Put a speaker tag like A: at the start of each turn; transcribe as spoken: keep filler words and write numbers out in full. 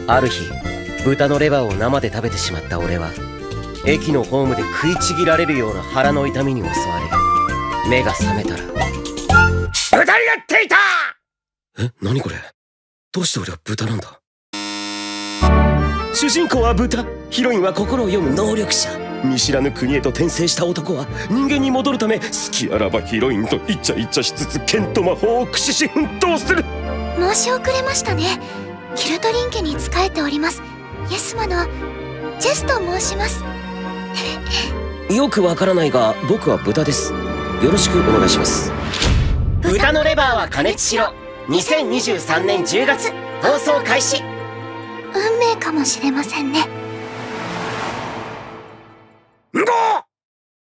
A: ある日、豚のレバーを生で食べてしまった俺は、駅のホームで食いちぎられるような腹の痛みに襲われ、目が覚めたら豚になっていた。え、何これ。どうして俺は豚なんだ。主人公は豚、ヒロインは心を読む能力者。見知らぬ国へと転生した男は人間に戻るため、好きあらばヒロインとイチャイチャしつつ剣と魔法を駆使し奮闘する。
B: 申し遅れましたね。キルトリン家に仕えておりますイエスマのジェスと申します。
A: よくわからないが僕は豚です。よろしくお願いします。豚のレバーは加熱しろ。にせんにじゅうさんねんじゅうがつ放送開始。
B: 運命かもしれませんね。